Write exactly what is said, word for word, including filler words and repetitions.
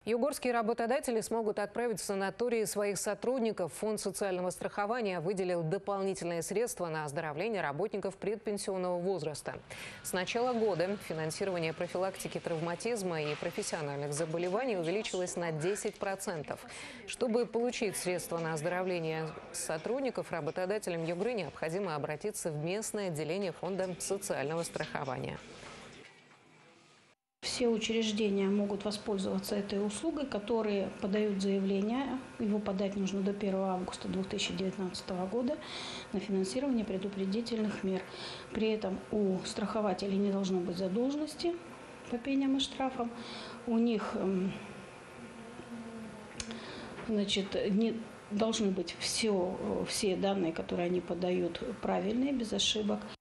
Югорские работодатели смогут отправить в санатории своих сотрудников. Фонд социального страхования выделил дополнительные средства на оздоровление работников предпенсионного возраста. С начала года финансирование профилактики травматизма и профессиональных заболеваний увеличилось на десять процентов. Чтобы получить средства на оздоровление сотрудников, работодателям Югры необходимо обратиться в местное отделение Фонда социального страхования. Все учреждения могут воспользоваться этой услугой, которые подают заявление. Его подать нужно до первого августа две тысячи девятнадцатого года на финансирование предупредительных мер. При этом у страхователей не должно быть задолженности по пеням и штрафам. У них значит, не должны быть все, все данные, которые они подают, правильные, без ошибок.